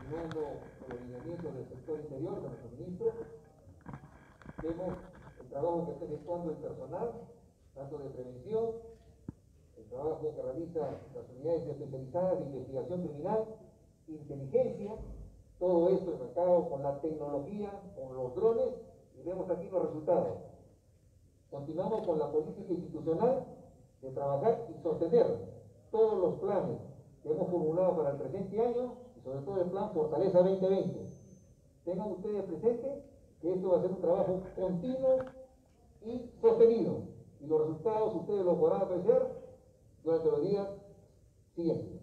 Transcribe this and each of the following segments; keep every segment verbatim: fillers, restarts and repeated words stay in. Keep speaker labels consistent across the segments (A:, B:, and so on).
A: continuando con los lineamientos del sector interior de nuestro ministro. Vemos el trabajo que está efectuando el personal, tanto de prevención, el trabajo que realiza las unidades especializadas de investigación criminal, inteligencia, todo esto enmarcado con la tecnología, con los drones, y vemos aquí los resultados. Continuamos con la política institucional de trabajar y sostener todos los planes que hemos formulado para el presente año, y sobre todo el plan Fortaleza veinte veinte. Tengan ustedes presente que esto va a ser un trabajo continuo y sostenido, y los resultados ustedes los podrán apreciar durante los días siguientes.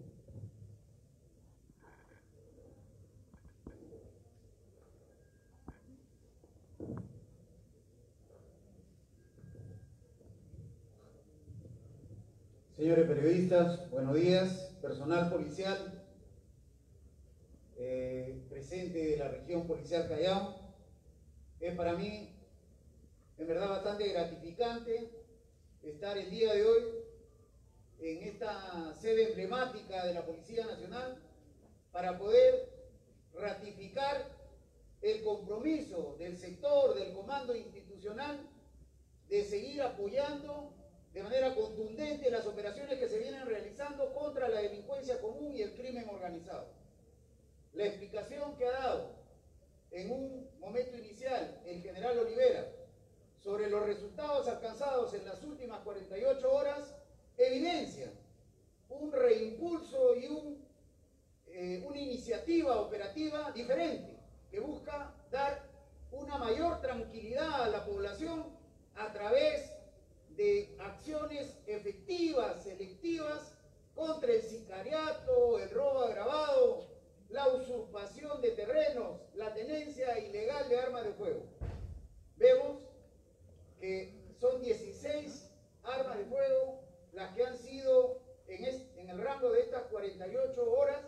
B: Señores periodistas, buenos días. Personal policial eh, presente de la región policial Callao. Es para mí, en verdad, bastante gratificante estar el día de hoy en esta sede emblemática de la Policía Nacional para poder ratificar el compromiso del sector, del comando institucional, de seguir apoyando de manera contundente las operaciones que se vienen realizando contra la delincuencia común y el crimen organizado. La explicación que ha dado en un momento inicial el general Olivera sobre los resultados alcanzados en las últimas cuarenta y ocho horas evidencia un reimpulso y un, eh, una iniciativa operativa diferente que busca dar una mayor tranquilidad a la población a través de acciones efectivas, selectivas, contra el sicariato, el robo agravado, la usurpación de terrenos, la tenencia ilegal de armas de fuego. Vemos que son dieciséis armas de fuego las que han sido en, este, en el rango de estas cuarenta y ocho horas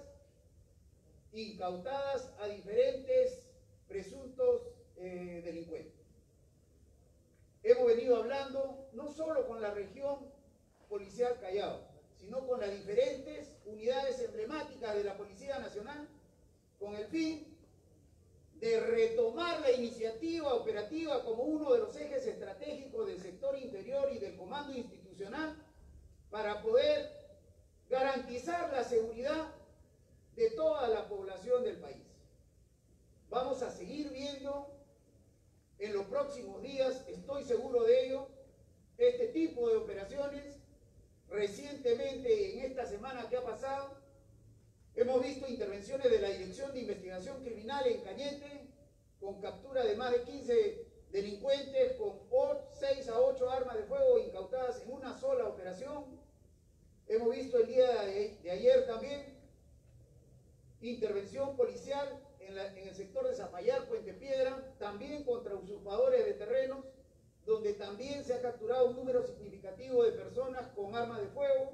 B: incautadas a diferentes presuntos eh, delincuentes. Hemos venido hablando no solo con la región policial Callao, sino con las diferentes unidades emblemáticas de la Policía Nacional, con el fin de retomar la iniciativa operativa como uno de los ejes estratégicos del sector interior y del comando institucional para poder garantizar la seguridad de toda la población del país. Vamos a seguir viendo en los próximos días, estoy seguro de ello, este tipo de operaciones. Recientemente, en esta semana que ha pasado, hemos visto intervenciones de la Dirección de Investigación Criminal en Cañete, con captura de más de quince delincuentes, con seis a ocho armas de fuego incautadas en una sola operación. Hemos visto el día de, de ayer también intervención policial en, la, en el sector de Zapallar, Puente Piedra, también contra usurpadores de terrenos, donde también se ha capturado un número significativo de personas con armas de fuego.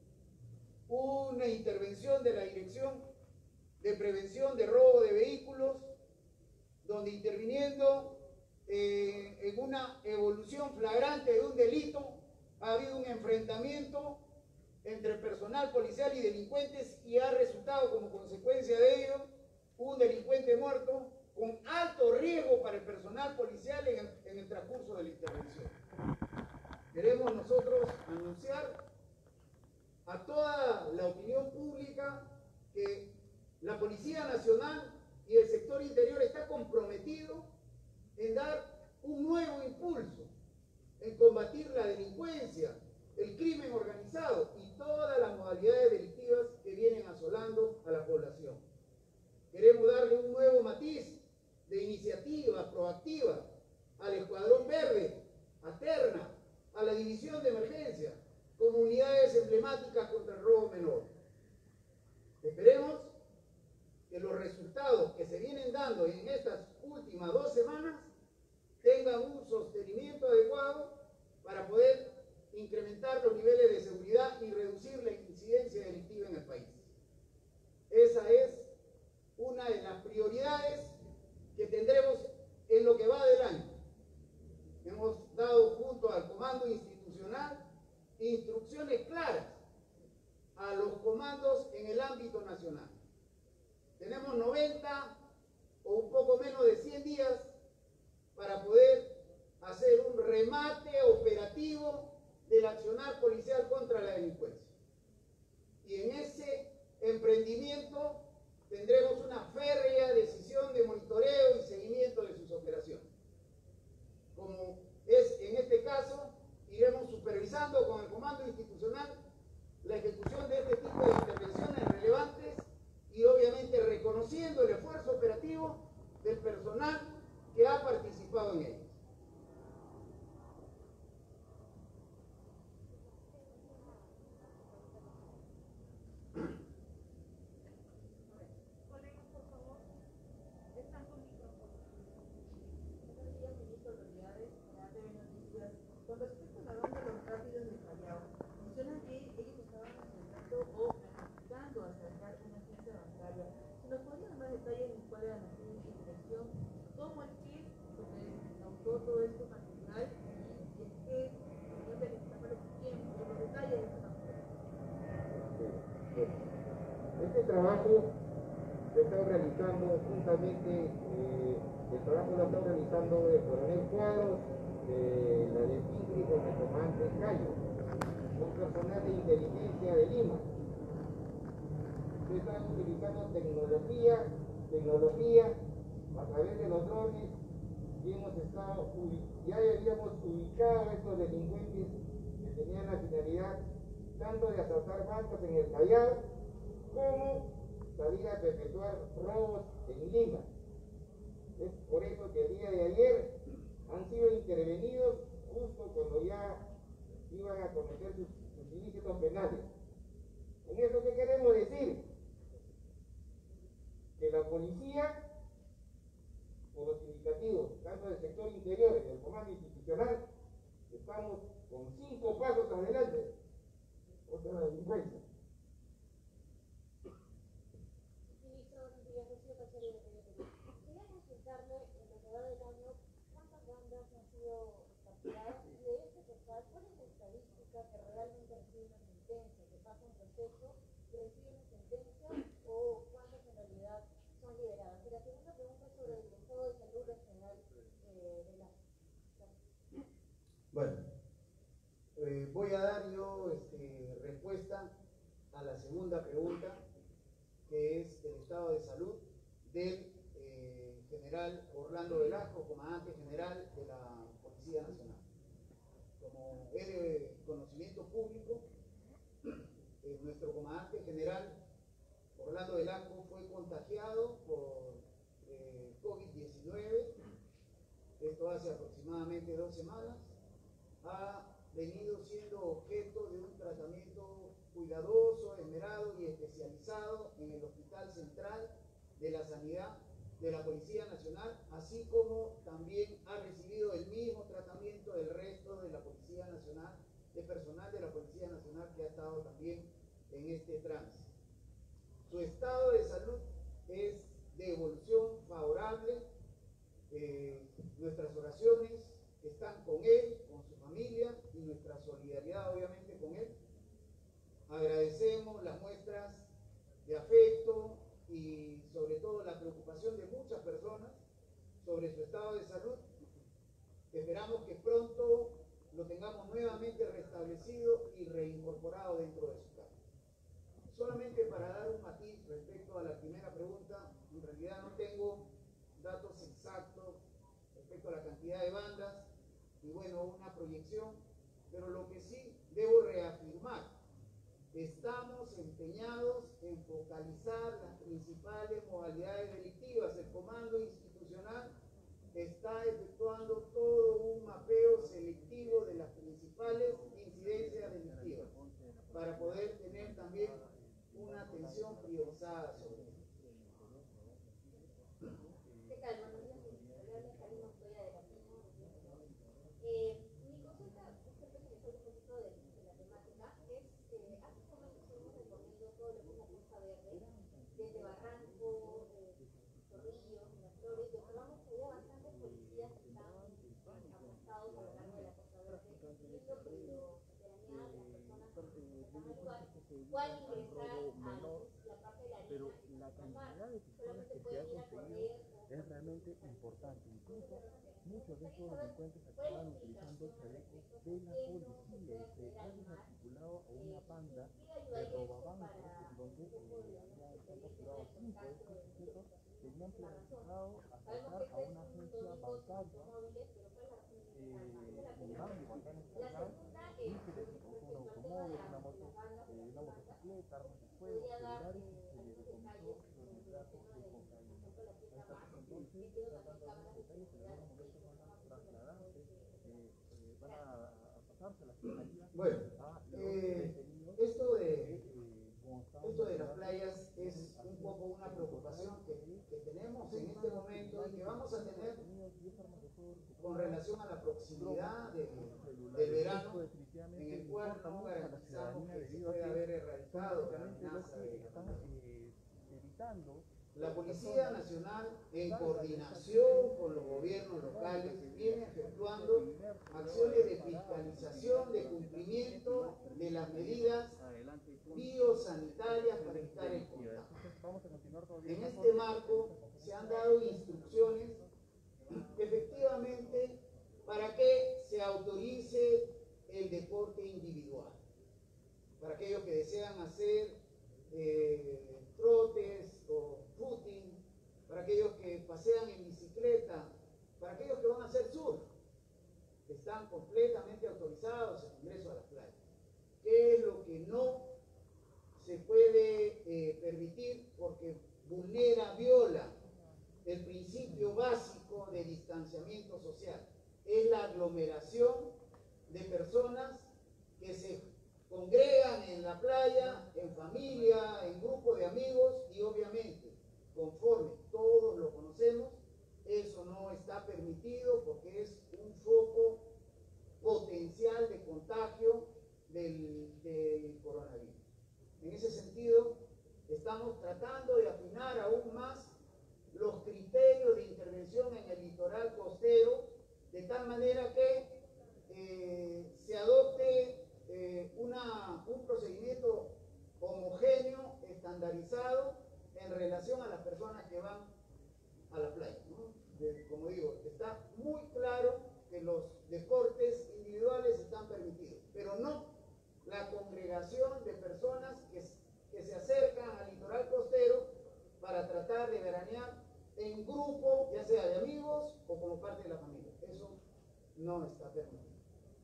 B: Una intervención de la Dirección de Prevención de Robo de Vehículos, donde interviniendo eh, en una evolución flagrante de un delito, ha habido un enfrentamiento entre personal policial y delincuentes y ha resultado como consecuencia de ello un delincuente muerto con alto riesgo para el personal policial en el, en el transcurso de la intervención. Queremos nosotros anunciar a toda la opinión pública que la Policía Nacional y el sector interior está comprometido en dar un nuevo impulso en combatir la delincuencia, el crimen organizado y todas las modalidades delictivas que vienen asolando a la población. Queremos darle un nuevo matiz de iniciativa proactiva al Escuadrón Verde, a Terna, a la División de Emergencia, como unidades emblemáticas contra el robo menor. Esperemos que los resultados que se vienen dando en estas últimas dos semanas tengan un sostenimiento adecuado para poder incrementar los niveles de seguridad y reducir la incidencia delictiva en el país. Esa es una de las prioridades que tendremos en lo que va del año. Hemos dado junto al comando institucional instrucciones claras a los comandos en el ámbito nacional. Tenemos tenemos noventa o un poco menos de cien días para poder hacer un remate operativo del accionar policial contra la delincuencia. Y en ese emprendimiento tendremos una férrea decisión de monitoreo y seguimiento de sus operaciones. Como es en este caso, iremos supervisando con el comando institucional la ejecución de este tipo de intervenciones relevantes y obviamente reconociendo el esfuerzo operativo del personal que ha participado en ello.
C: Con respecto a la banda de los rápidos del Callao, mencionan que ellos estaban asaltando o planificando asaltar una agencia bancaria. ¿Se nos podría dar más detalles en cuál era la dirección? ¿Cómo es que se causó todo esto particular? Y es que no se necesitaba los tiempos, los detalles de esta manera.
A: Este trabajo se está realizando juntamente, eh, el trabajo lo está realizando el coronel Cuadros, de la de Pingri con el comandante Cayo, un personal de inteligencia de Lima. Se están utilizando tecnología, tecnología a través de los drones y hemos estado, ya habíamos ubicado a estos delincuentes que tenían la finalidad tanto de asaltar bancos en el Callao como salir a perpetuar robos en Lima. Es por eso que el día de ayer han sido intervenidos justo cuando ya iban a cometer sus, sus ilícitos penales. ¿En eso qué queremos decir? Que la policía, por los indicativos, tanto del sector interior y del comando institucional, estamos con cinco pasos adelante contra la delincuencia.
D: Ministro, buenos días, Rocío Casario de Río Perú. Quería consultarle, en lo que va del año, cuántas bandas han sido capturadas y de este total, ¿cuál es la estadística que realmente recibe una sentencia, que pasa un proceso y recibe una sentencia, o cuántas en realidad son liberadas? Y la segunda pregunta es sobre el estado de salud regional eh, de la...
B: Bueno, eh, voy a dar yo este, respuesta a la segunda pregunta, que es el estado de salud del eh, general Orlando Velasco, comandante general de la Policía Nacional. Como es de conocimiento público, eh, nuestro comandante general Orlando Velasco fue contagiado por eh, COVID diecinueve, esto hace aproximadamente dos semanas, ha venido siendo objeto de un tratamiento cuidadoso, esmerado y especializado en el Hospital Central de la Sanidad de la Policía Nacional, así como también ha recibido el mismo tratamiento del resto de la Policía Nacional, de personal de la Policía Nacional que ha estado también en este tránsito. Su estado de salud es de evolución favorable, eh, nuestras oraciones están con él, con su familia y nuestra solidaridad obviamente con él. Agradecemos las muestras de afecto y sobre todo la preocupación de muchas personas sobre su estado de salud. Esperamos que pronto lo tengamos nuevamente restablecido y reincorporado dentro de su casa. Solamente para dar un matiz respecto a la primera pregunta, en realidad no tengo datos exactos respecto a la cantidad de bandas y bueno, una proyección, pero lo que sí debo reafirmar, estamos empeñados en focalizar las principales modalidades delictivas. El comando institucional está efectuando todo un mapeo selectivo de las principales incidencias delictivas para poder tener también una atención priorizada sobre esto.
D: ¿Qué tal? Buenos días, le habla Karina Montoya de la Pina. Eh, mi consulta, usted que se un poquito de, de la temática, es, eh, hace como estuvimos recorriendo todo lo que es la Costa Verde, desde Barranco, eh, Chorrillos, Miraflores, y observamos que había bastantes policías que están apostados a lo largo de la Costa Verde, viendo que los veteraneados, las personas que están al lugar, puedan ingresar a la parte de la arena y
E: cantidad de pistolas que se ha conseguido es realmente importante. Incluso muchos de estos delincuentes estaban utilizando chalecos de la policía y se ha desarticulado a una banda de robabancos en donde eh, había, se han capturado cinco de estos sujetos que habían planificado asaltar a una agencia bancaria eh, en Bambi, acá en España, y se les incautó un automóvil, una moto, eh, una motocicleta, armas de fuego, celulares y se les decomisó los nitratos de cocaína. Hasta entonces se están dando algunos detalles, en algunos momentos van a trasladarse, eh, eh, van a, a pasarse a la fiscalía.
B: Bueno,
E: a los
B: eh,
E: detenidos
B: esto de
E: que, eh, como estaban
B: esto de las
E: mencionando,
B: playas es un poco una preocupación que, que tenemos en este momento y que vamos a tener con relación a la proximidad de, del verano, en el cual no garantizamos que se pueda haber erradicado la amenaza de
E: eh, evitando.
B: La Policía Nacional, en coordinación con los gobiernos locales, viene efectuando acciones de fiscalización, de cumplimiento de las medidas biosanitarias para evitar el contagio. En este marco se han dado instrucciones efectivamente para que se autorice el deporte individual. Para aquellos que desean hacer eh, trotes o footing, para aquellos que pasean en bicicleta, para aquellos que van a hacer surf, están completamente autorizados el ingreso a las playas. ¿Qué es lo que no se puede eh, permitir? Porque vulnera, viola el principio básico de distanciamiento social. Es la aglomeración de personas que se congregan en la playa, en familia, en grupo de amigos y obviamente, conforme todos lo conocemos, eso no está permitido porque es un foco potencial de contagio del, del coronavirus. En ese sentido, estamos tratando de afinar aún más los criterios de intervención en el litoral costero, de tal manera que eh, se adopte eh, una, un procedimiento homogéneo, estandarizado, en relación a las personas que van a la playa, ¿no? De, como digo, está muy claro que los deportes individuales están permitidos, pero no la congregación de personas que, que se acercan al litoral costero para tratar de veranear en grupo, ya sea de amigos o como parte de la familia. Eso no está permitido.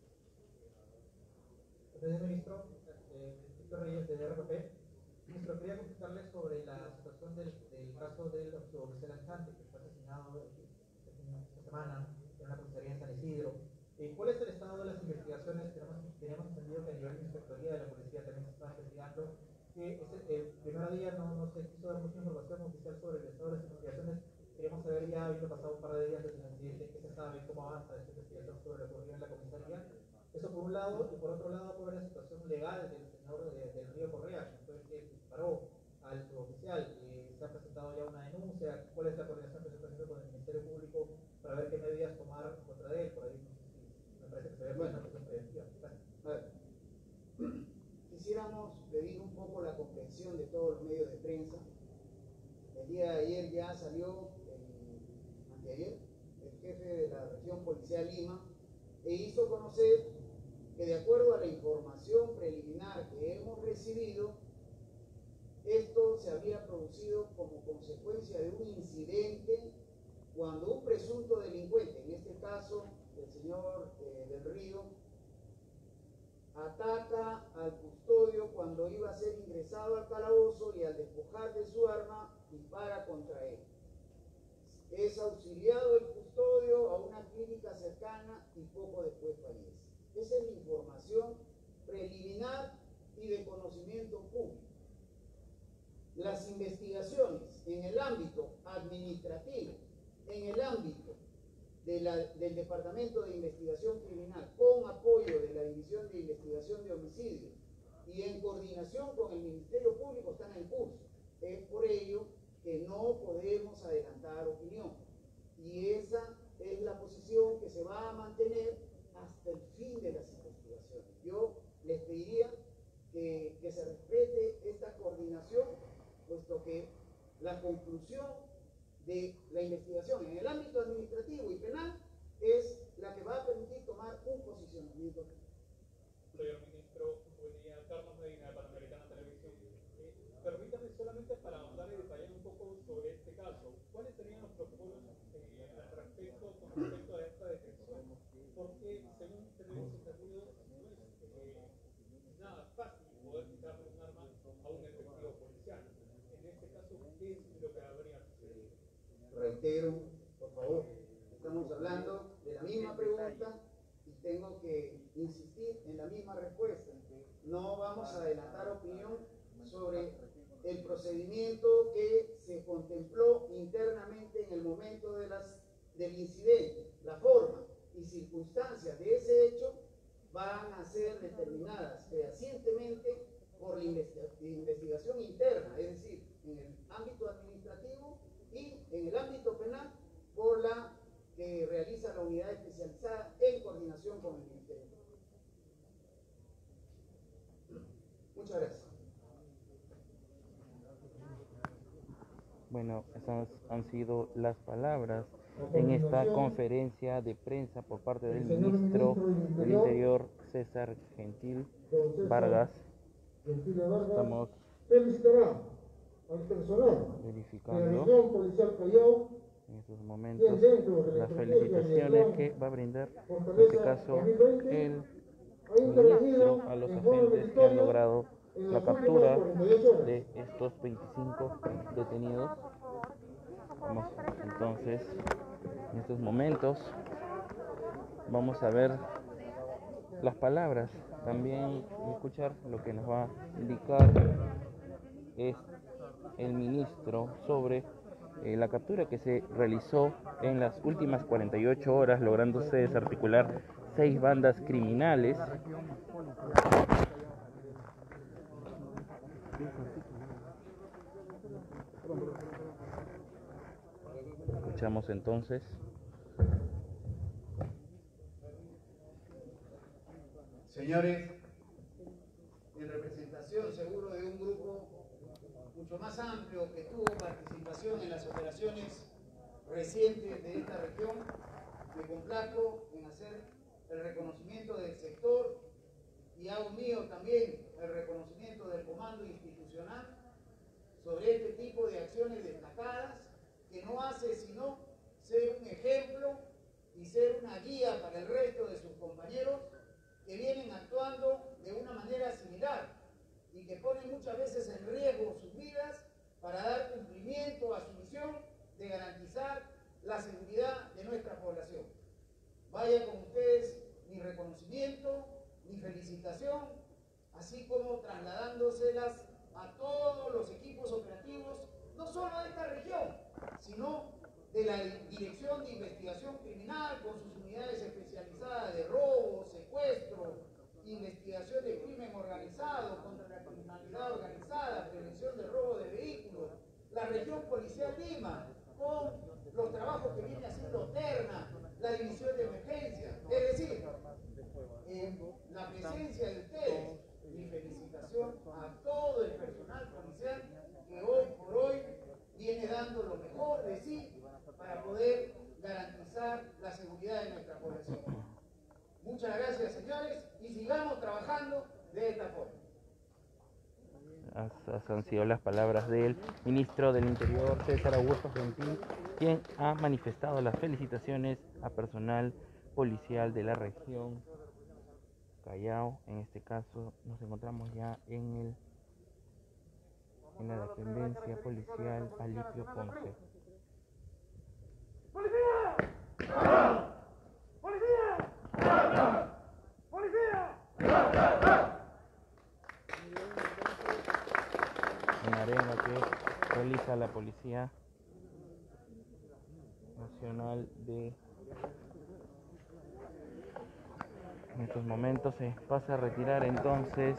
F: Señor Ministro, eh, Víctor Reyes de R P P. Ministro, quería consultarle sobre la situación del, del caso del suboficial Alzante, que fue asesinado esta semana en una comisaría en San Isidro. Eh, ¿Cuál es el estado de las investigaciones? Tenemos, teníamos entendido que a nivel de inspectoría de la policía también se está investigando. Que ese, el primer día no, no se quiso dar mucha información oficial sobre el estado de las investigaciones. Queríamos saber, ya habiendo pasado un par de días desde el incidente, qué se sabe, cómo avanza esta investigación sobre lo que ocurrió en la comisaría. Eso por un lado, y por otro lado, por la situación legal del señor de, del Río Correa, que fue el que disparó al suboficial. Eh, se ha presentado ya una denuncia. ¿Cuál es la coordinación que se está haciendo con el Ministerio Público para ver qué medidas tomar contra él? Por ahí no sé si me parece que se ve bueno, una cuestión preventiva.
B: A ver, quisiéramos pedir un poco la comprensión de todos los medios de prensa. El día de ayer ya salió, el, anteayer, el jefe de la región policial Lima e hizo conocer que de acuerdo a la información preliminar que hemos recibido, esto se había producido como consecuencia de un incidente cuando un presunto delincuente, en este caso el señor eh, del Río, ataca al custodio cuando iba a ser ingresado al calabozo y al despojar de su arma dispara contra él. Es auxiliado el custodio a una clínica cercana y poco después fallece. Esa es la información preliminar y de conocimiento público. Las investigaciones en el ámbito administrativo, en el ámbito de la, del Departamento de Investigación Criminal, con apoyo de la División de Investigación de Homicidios y en coordinación con el Ministerio Público, están en curso. Es por ello que no podemos adelantar opinión. Y esa es la posición que se va a mantener hasta el fin de las investigaciones. Yo les pediría que, que se respete esta coordinación, puesto que la conclusión de la investigación en el ámbito administrativo y penal es la que va a permitir tomar un posicionamiento.
G: Señor ministro, buen día. Carlos Medina, de Panamericana Televisión. Eh, permítame solamente para ahondar y detallar un poco sobre este caso. ¿Cuáles serían los protocolos eh, al respecto, con respecto a esta detención? Porque, según tenemos entendido, no es eh, nada fácil poder quitarle un arma a un efectivo policial. En este caso, ¿qué es lo que habría sucedido?
B: Reitero, por favor, estamos hablando de la misma pregunta y tengo que insistir en la misma respuesta. No vamos a adelantar opinión sobre el procedimiento que se contempló internamente en el momento de las, del incidente. La forma y circunstancias de ese hecho van a ser determinadas fehacientemente por la investigación interna, es decir, en el ámbito administrativo y en el ámbito penal por la que realiza la unidad especializada en coordinación con el Ministerio. Muchas gracias.
E: Bueno, esas han sido las palabras en esta conferencia de prensa por parte del ministro del Interior, César Gentil Vargas. Estamos
A: felicitará al personal
E: verificando
A: de la región policial Callao
E: en estos momentos las felicitaciones que va a brindar en este caso el ministro a los agentes que han logrado la captura de estos veinticinco detenidos. Vamos entonces en estos momentos vamos a ver las palabras, también escuchar lo que nos va a indicar es el ministro sobre eh, la captura que se realizó en las últimas cuarenta y ocho horas, lográndose desarticular seis bandas criminales. Escuchamos entonces.
B: Señores, en representación seguro de un grupo mucho más amplio que tuvo participación en las operaciones recientes de esta región, me complazco en hacer el reconocimiento del sector y hago mío también el reconocimiento del comando institucional sobre este tipo de acciones destacadas que no hace sino ser un ejemplo y ser una guía para el resto de sus compañeros que vienen actuando de una manera similar y que ponen muchas veces en riesgo sus vidas para dar cumplimiento a su misión de garantizar la seguridad de nuestra población. Vaya con ustedes mi reconocimiento, mi felicitación, así como trasladándoselas a todos los equipos operativos, no solo de esta región, sino de la Dirección de Investigación Criminal con sus unidades especializadas de robo, secuestro, investigación de crimen organizado, contra la criminalidad organizada, prevención de robo de vehículos, la región policial Lima, con los trabajos que viene haciendo Terna, la división de emergencia, es decir, en la presencia de ustedes, mi felicitación a todo el personal policial que hoy por hoy viene dando lo mejor de sí para poder garantizar la seguridad de nuestra población. Muchas gracias, señores, y sigamos trabajando de esta forma.
E: Esas han sido las palabras del ministro del Interior, César Augusto Gentil, quien ha manifestado las felicitaciones a personal policial de la región Callao. En este caso nos encontramos ya en el en la dependencia policial Alipio Ponce.
H: ¡Policía! ¡Policía! ¡Policía!
E: Una arena que realiza la Policía Nacional de en estos momentos se pasa a retirar entonces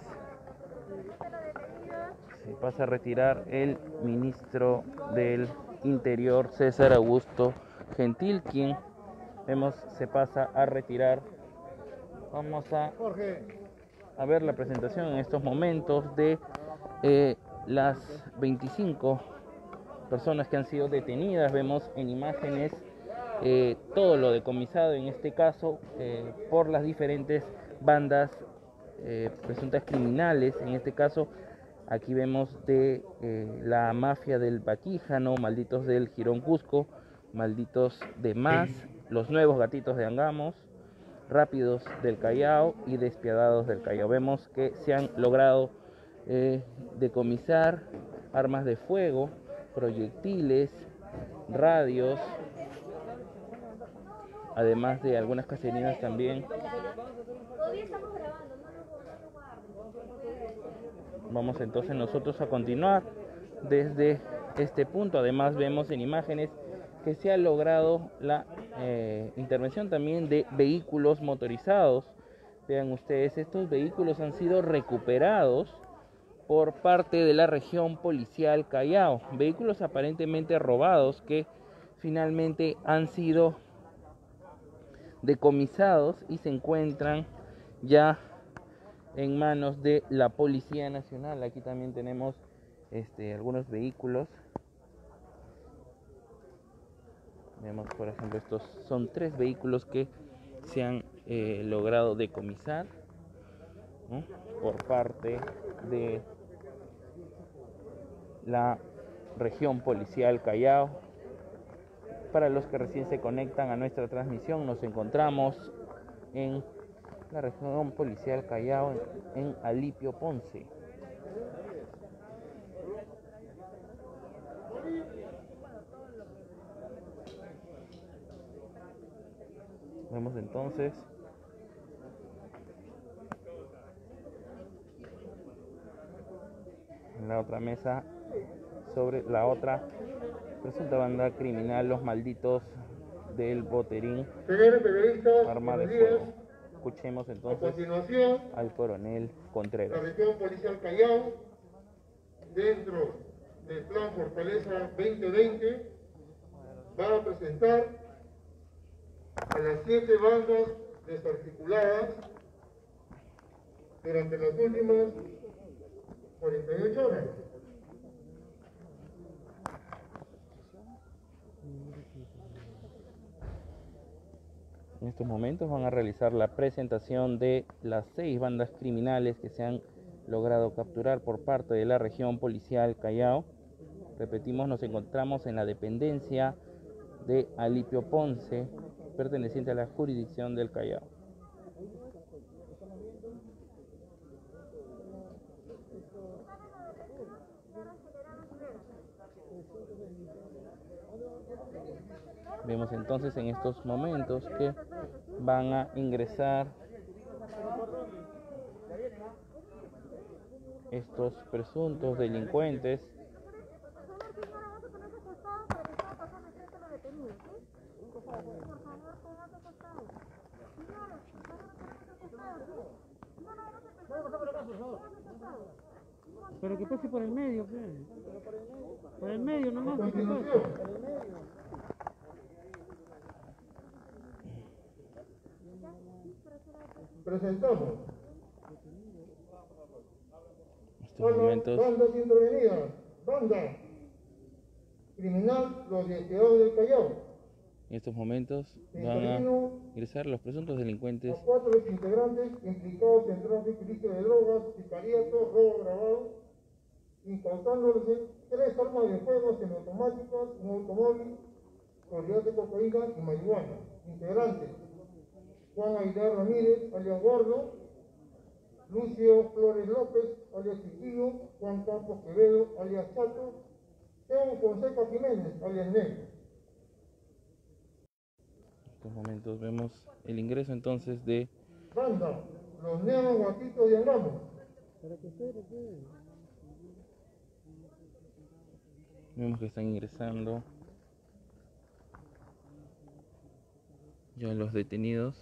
E: se pasa a retirar el ministro del Interior, César Augusto Gentil, quien vemos se pasa a retirar. Vamos a, a ver la presentación en estos momentos de eh, las veinticinco
I: personas que han sido detenidas. Vemos en imágenes eh, todo lo decomisado en este caso eh, por las diferentes bandas eh, presuntas criminales. En este caso aquí vemos de eh, la mafia del Baquíjano, Malditos del Girón Cusco, Malditos de Más, Los Nuevos Gatitos de Angamos, Rápidos del Callao y Despiadados del Callao. Vemos que se han logrado eh, decomisar armas de fuego, proyectiles, radios, además de algunas caserinas también.
D: Todavía estamos grabando, no lo guarden.
I: Vamos entonces nosotros a continuar desde este punto. Además vemos en imágenes que se ha logrado la eh, intervención también de vehículos motorizados. Vean ustedes, estos vehículos han sido recuperados por parte de la región policial Callao. Vehículos aparentemente robados que finalmente han sido decomisados y se encuentran ya en manos de la Policía Nacional. Aquí también tenemos este, algunos vehículos. Vemos, por ejemplo, estos son tres vehículos que se han eh, logrado decomisar, ¿no?, por parte de la región policial Callao. Para los que recién se conectan a nuestra transmisión, nos encontramos en la región policial Callao, en, en Alipio Ponce. Vemos entonces en la otra mesa sobre la otra presunta banda criminal, los Malditos del Boterín, arma de fuego. Escuchemos entonces al coronel Contreras.
J: La región policial Callao, dentro del plan Fortaleza veinte veinte, va a presentar a las siete bandas desarticuladas durante las últimas cuarenta y ocho horas.
I: En estos momentos van a realizar la presentación de las seis bandas criminales que se han logrado capturar por parte de la región policial Callao. Repetimos, nos encontramos en la dependencia de Alipio Ponce, perteneciente a la jurisdicción del Callao. Vemos entonces en estos momentos que van a ingresar estos presuntos delincuentes
K: pero que pase por el medio, ¿qué? Por el medio nomás, ¿qué pasa?
J: Presentamos
I: estos momentos.
J: Bandas intervenidas, banda criminal Los Despiadados del Callao.
I: En estos momentos van a ingresar los presuntos delincuentes.
J: Los cuatro integrantes implicados en tráfico ilícito de drogas, sicariato, robo agravado, incautándoles tres armas de fuego semiautomáticas, un automóvil, cantidad de cocaína y marihuana. Integrantes: Juan Aguilar Ramírez, alias Gordo; Lucio Flores López, alias Chiquillo; Juan Campos Quevedo, alias Chato; Evo Fonseca Jiménez, alias Negro.
I: En estos momentos vemos el ingreso entonces de
J: Banda Los Nuevos Gatitos de Angamos.
I: Vemos que están ingresando ya los detenidos.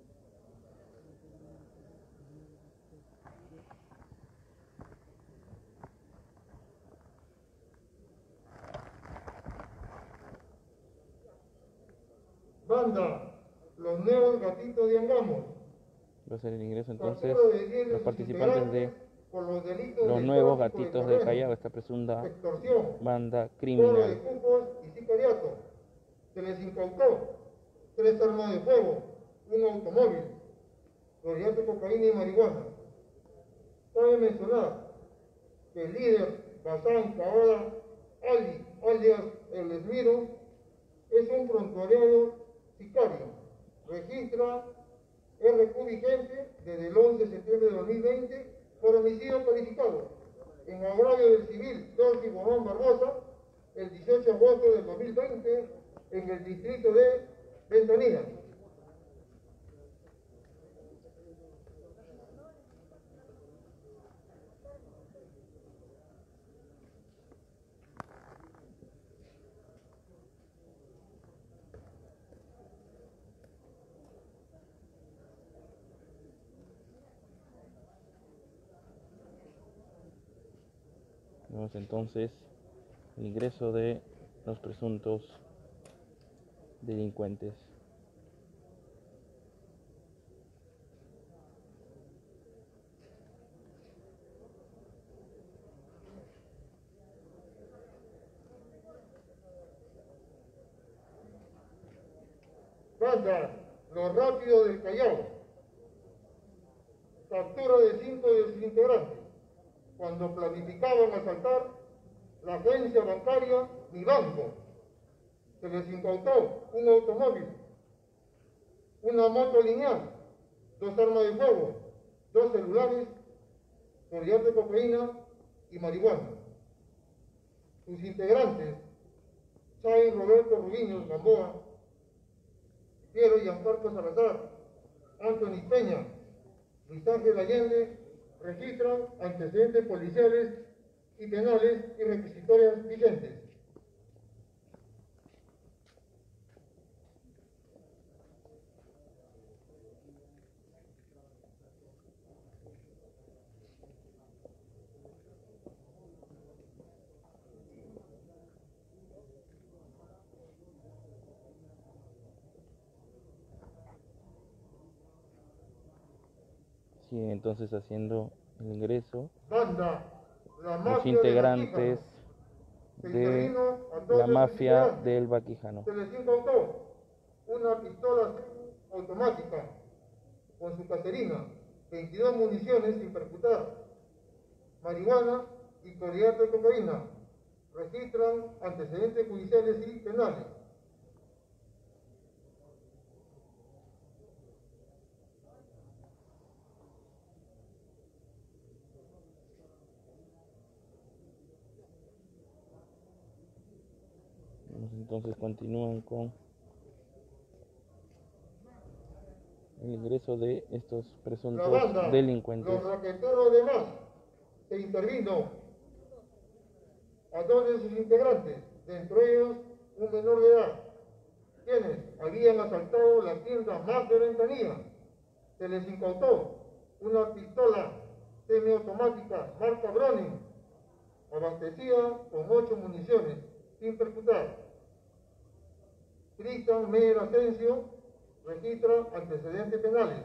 J: Banda Los Nuevos Gatitos de Angamos.
I: Va a ser el ingreso entonces los participantes de
J: por los delitos
I: los
J: de
I: nuevos
J: tráfico
I: gatitos de
J: terrenos,
I: Callao, esta presunta
J: extorsión,
I: banda
J: cobro de
I: criminal.
J: cupos y sicariato. Se les incautó tres armas de fuego, un automóvil, clorhidrato de cocaína y marihuana. Cabe mencionar que el líder Bazán Cavada Ali, alias El Esmiro, es un prontuariado sicario. Registra R Q vigente desde el once de septiembre de dos mil veinte por homicidio calificado en agravio del civil Dolphy Guzmán Barbosa el dieciocho de agosto del dos mil veinte en el distrito de Ventanilla.
I: Vemos entonces el ingreso de los presuntos delincuentes.
J: Banda Los Rápidos del Callao. Captura de cinco de sus integrantes cuando planificaban asaltar la agencia bancaria Mi Banco. Se les incautó un automóvil, una moto lineal, dos armas de fuego, dos celulares, clorhidrato de cocaína y marihuana. Sus integrantes, Chay Roberto Rubiños Gamboa, Piero Giancarlo Salazar, Anthony Peña, Luis Ángel Allende, registran antecedentes policiales y penales y requisitorias vigentes.
I: Siguen entonces haciendo el ingreso
J: Banda, la
I: los
J: mafia
I: integrantes
J: de
I: de
J: la
I: la mafia del Vaquijano.
J: Se les incautó una pistola automática con su caserina, veintidós municiones sin percutar, marihuana y clorhidrato de cocaína. Registran antecedentes judiciales y penales.
I: Entonces continúan con el ingreso de estos
J: La
I: presuntos
J: banda,
I: delincuentes.
J: los raqueteros de más, se intervino a dos de sus integrantes, dentro de ellos un menor de edad, quienes habían asaltado la tienda Más de Ventanilla. Se les incautó una pistola semiautomática marca Browning, abastecida con ocho municiones sin percutar. Cristian Meyer Asensio registra antecedentes penales.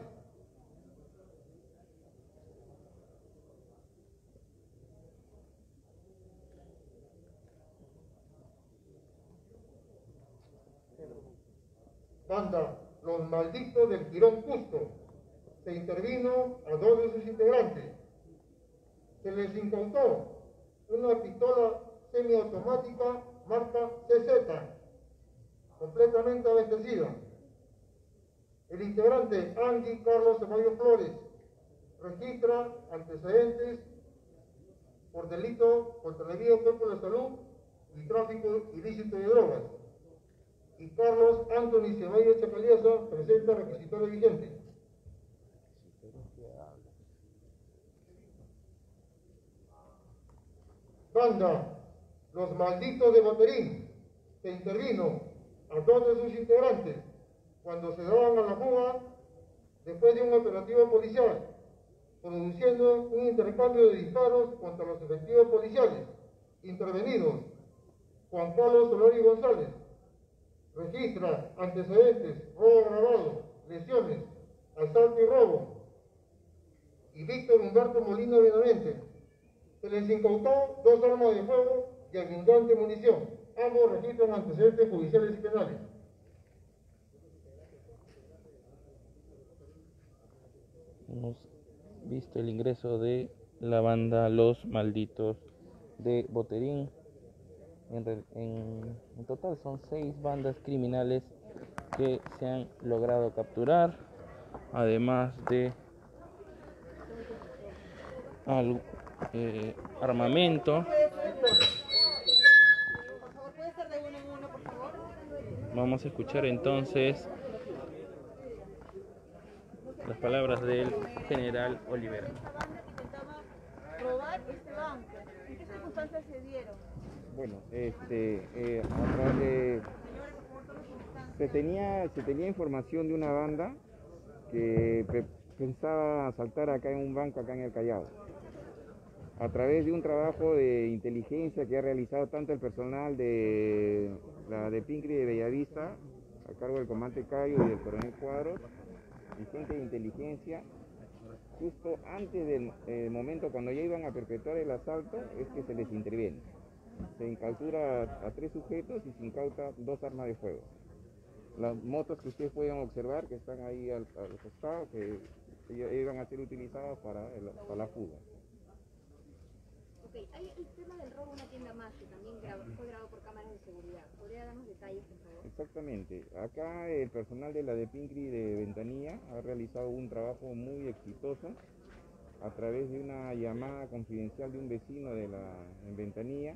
J: Banda Los Malditos del Quirón Cusco. Se intervino a dos de sus integrantes. Se les incautó una pistola semiautomática marca C Z, completamente abastecida. El integrante Andy Carlos Ceballos Flores registra antecedentes por delito contra la vida, cuerpo de la salud y tráfico ilícito de drogas. Y Carlos Anthony Ceballos Chacaliaza presenta requisitorio vigente. Banda Los Malditos de Baterín. Se intervino a dos de sus integrantes cuando se daban a la fuga después de un operativo policial, produciendo un intercambio de disparos contra los efectivos policiales intervenidos. Juan Carlos Solari González registra antecedentes, robo agravado, lesiones, asalto y robo. y Víctor Humberto Molina Benavente. Se les incautó dos armas de fuego y abundante munición. Ambos registran antecedentes judiciales y penales.
I: Hemos visto el ingreso de la banda Los Malditos de Boterín. En, en, en total son seis bandas criminales que se han logrado capturar, además de al, eh, armamento. Vamos a escuchar entonces las palabras del general Olivera.
C: Robar este banco. ¿En qué circunstancias se dieron?
E: Bueno, este, eh, a través de, se tenía, se tenía información de una banda que pe pensaba asaltar acá en un banco acá en el Callao. A través de un trabajo de inteligencia que ha realizado tanto el personal de la de Pincri de Bellavista, a cargo del comandante Cayo y del coronel Cuadros, y gente de inteligencia, justo antes del eh, momento cuando ya iban a perpetrar el asalto, es que se les interviene. Se incautura a, a tres sujetos y se incauta dos armas de fuego. Las motos que ustedes pueden observar, que están ahí al, al costado, que, que iban a ser utilizadas para, el, para la fuga.
D: Ok, hay el tema del robo a una tienda más que también grabó, fue grabado por cámaras de seguridad. ¿Podría darnos detalles, por favor?
E: Exactamente. Acá el personal de la de Pincri de Ventanilla ha realizado un trabajo muy exitoso a través de una llamada confidencial de un vecino de la en Ventanilla.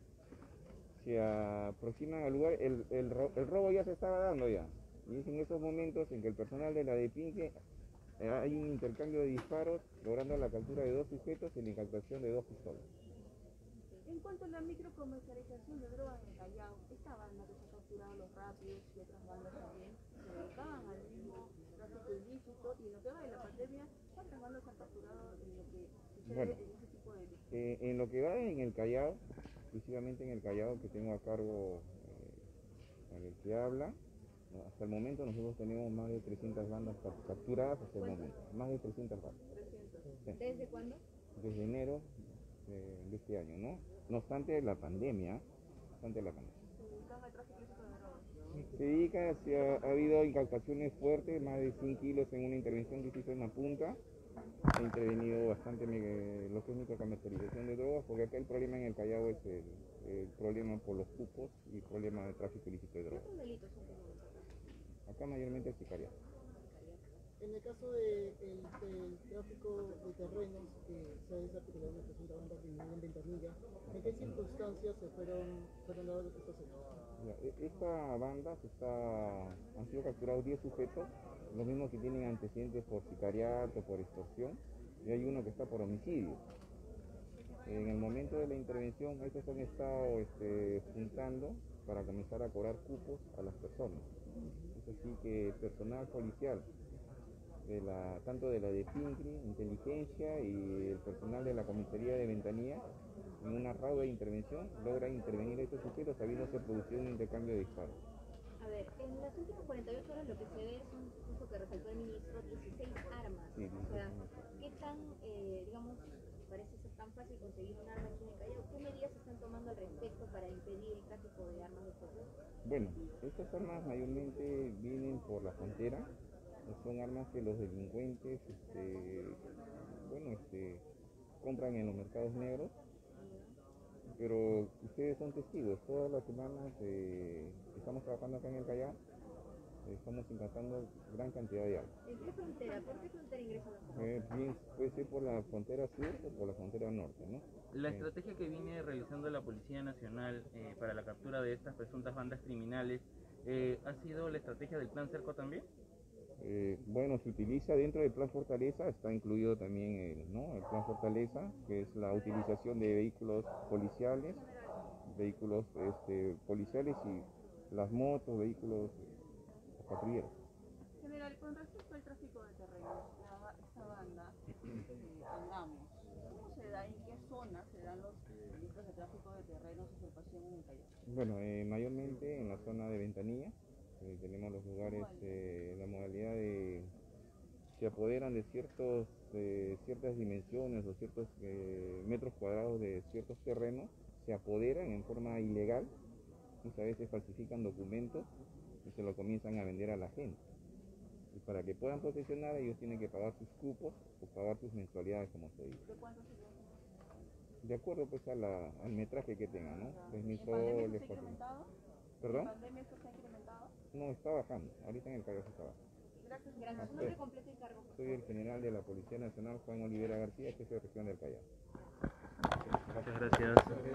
E: Se aproximan al lugar, el, el, el robo ya se estaba dando ya. Y es en esos momentos en que el personal de la de Pincri eh, hay un intercambio de disparos, logrando la captura de dos sujetos y la incautación de dos pistolas.
C: En cuanto a la microcomercialización de drogas en Callao, esta banda que se ha capturado los rápidos y otras bandas también se dedicaban al mismo tráfico ilícito, y en lo que va de la pandemia, ¿cuántas bandas han capturado en lo que sucede
E: Bueno,
C: en ese tipo de delitos?
E: Eh, en lo que va en el Callao, exclusivamente en el Callao que tengo a cargo eh, en el que habla, ¿no? Hasta el momento nosotros tenemos más de trescientas bandas capturadas hasta el momento, más de trescientas bandas. Sí.
D: ¿Desde cuándo?
E: Desde enero de, de este año, ¿no? No obstante la pandemia, no obstante la pandemia.
C: ¿Se dedican al tráfico ilícito de drogas?
E: Se dedica, se ha, ha habido incautaciones fuertes, más de cien kilos en una intervención que se hizo en la punta. Ha intervenido bastante en lo que es microcomercialización de drogas, porque acá el problema en el Callao es el, el problema por los cupos y el problema de tráfico ilícito de drogas.
D: ¿Qué delitos son comunes acá?
E: Acá mayormente el sicariato.
L: En el caso del de, de tráfico de terrenos que se ha desarticulado una presunta banda criminal en Ventanilla, ¿en qué circunstancias se fueron, fueron dados estos hechos?
E: Esta banda se está, han sido capturados diez sujetos, los mismos que tienen antecedentes por sicariato, por extorsión, y hay uno que está por homicidio. En el momento de la intervención, estos han estado este, juntando para comenzar a cobrar cupos a las personas. Es así que personal policial, de la, tanto de la de Pincri, inteligencia, y el personal de la comisaría de Ventanilla, en una rauda intervención, logra intervenir a estos sujetos habiéndose producido un intercambio de disparos.
D: A ver, en las últimas cuarenta y ocho horas lo que se ve son, justo que resaltó el ministro, dieciséis armas.
E: Sí,
D: o sea, ¿qué tan, eh, digamos, parece ser tan fácil conseguir un arma aquí en el Callao? ¿Qué medidas se están tomando al respecto para impedir el tráfico de armas de fuego?
E: Bueno, estas armas mayormente vienen por la frontera, son armas que los delincuentes, este, bueno, este, compran en los mercados negros, pero ustedes son testigos, todas las semanas eh, estamos trabajando acá en el Callao, eh, estamos incautando gran cantidad de armas.
D: ¿En qué frontera? ¿Por qué frontera ingresan los armas?
E: Eh, bien, puede ser por la frontera sur o por la frontera norte, ¿no?
I: La
E: Eh,
I: estrategia que viene realizando la Policía Nacional eh, para la captura de estas presuntas bandas criminales, eh, ¿ha sido la estrategia del Plan Cerco también?
E: Eh, bueno, se utiliza dentro del Plan Fortaleza, está incluido también el, ¿no? el Plan Fortaleza, que es la utilización de vehículos policiales, vehículos este, policiales y las motos, vehículos eh, patrulleros.
C: General, con respecto al tráfico de terrenos, la, esta banda, eh, andamos, ¿cómo se da, en qué zonas se dan los delitos de tráfico de terrenos y usurpación en el Callao?
E: Bueno, eh, mayormente en la zona de Ventanilla. Eh, tenemos los lugares, eh, la modalidad de
M: se apoderan de ciertos, eh, ciertas dimensiones o ciertos eh, metros cuadrados de ciertos terrenos, se apoderan en forma ilegal, muchas veces falsifican documentos y se lo comienzan a vender a la gente. Y para que puedan posesionar, ellos tienen que pagar sus cupos o pagar sus mensualidades, como se dice.
C: ¿De cuánto sería?
M: De acuerdo pues a la, al metraje que tengan, ¿no? tres mil
C: ¿En pandemia
M: soles,
C: se ha
M: cuatro mil.
C: incrementado?
M: ¿Perdón?
C: ¿En pandemia esto se ha incrementado?
M: No, está bajando. Ahorita en el Callao se está bajando.
C: Gracias, gracias. Su nombre completo y cargo, por
M: Soy el general de la Policía Nacional, Juan Olivera García, jefe de región del Callao.
I: Muchas gracias.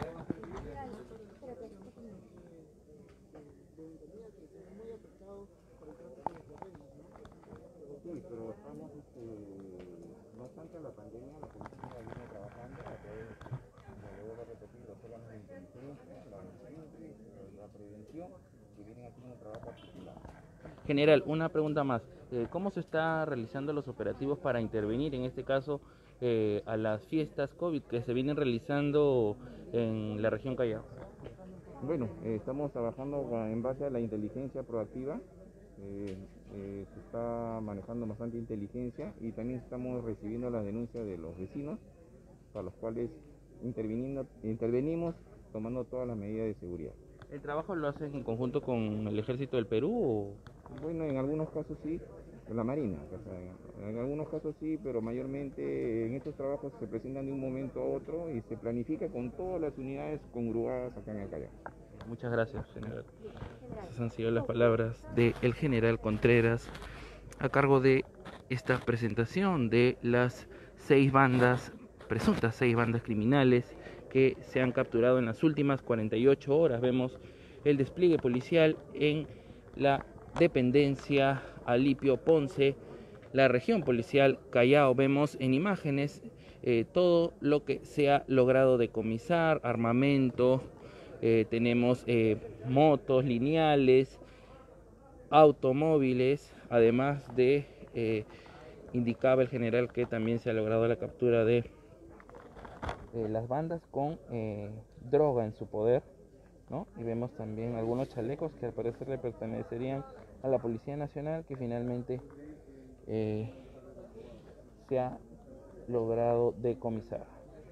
M: Sí, pero estamos, este, no obstante la pandemia, la policía viene trabajando a través, de, vuelvo a repetir, los órganos de inteligencia, la siempre, la prevención, que vienen haciendo un trabajo articulado.
I: General, una pregunta más. Eh, ¿Cómo se están realizando los operativos para intervenir, en este caso, eh, a las fiestas COVID que se vienen realizando en la región Callao?
M: Bueno, eh, estamos trabajando en base a la inteligencia proactiva. Eh, eh, se está manejando bastante inteligencia y también estamos recibiendo las denuncias de los vecinos, para los cuales interviniendo, intervenimos tomando todas las medidas de seguridad.
I: ¿El trabajo lo hacen en conjunto con el Ejército del Perú o...?
M: Bueno, en algunos casos sí, la Marina, o sea, en algunos casos sí, pero mayormente en estos trabajos se presentan de un momento a otro y se planifica con todas las unidades congruadas acá en el Callao.
I: Muchas gracias, general. Esas han sido las palabras del general Contreras a cargo de esta presentación de las seis bandas, presuntas seis bandas criminales que se han capturado en las últimas cuarenta y ocho horas. Vemos el despliegue policial en la dependencia Alipio Ponce, la región policial Callao. Vemos en imágenes eh, todo lo que se ha logrado decomisar, armamento. Eh, tenemos eh, motos lineales, automóviles, además de, eh, indicaba el general que también se ha logrado la captura de eh, las bandas con eh, droga en su poder, ¿no? Y vemos también algunos chalecos que al parecer le pertenecerían a la Policía Nacional, que finalmente eh, se ha logrado decomisar.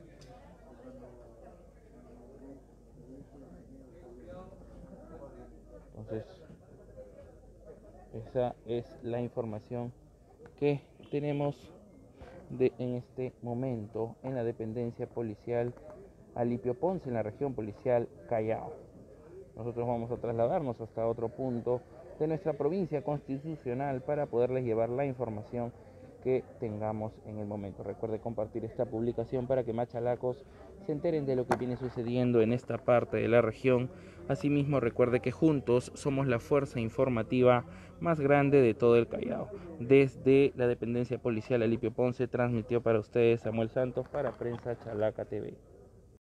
I: Entonces, esa es la información que tenemos de, en este momento en la dependencia policial Alipio Ponce, en la región policial Callao. Nosotros vamos a trasladarnos hasta otro punto de nuestra provincia constitucional para poderles llevar la información que tengamos en el momento. Recuerde compartir esta publicación para que machalacos se enteren de lo que viene sucediendo en esta parte de la región. Asimismo, recuerde que juntos somos la fuerza informativa más grande de todo el Callao. Desde la dependencia policial Alipio Ponce transmitió para ustedes Samuel Santos para Prensa Chalaca T V.